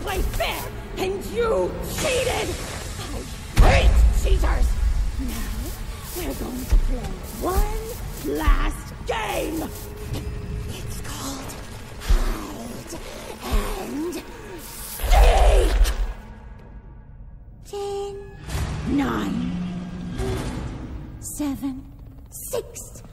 play fair, and you cheated! I hate cheaters! Now, we're going to play one last game! It's called Hide and Seek! 10, 9, 8, 7, 6,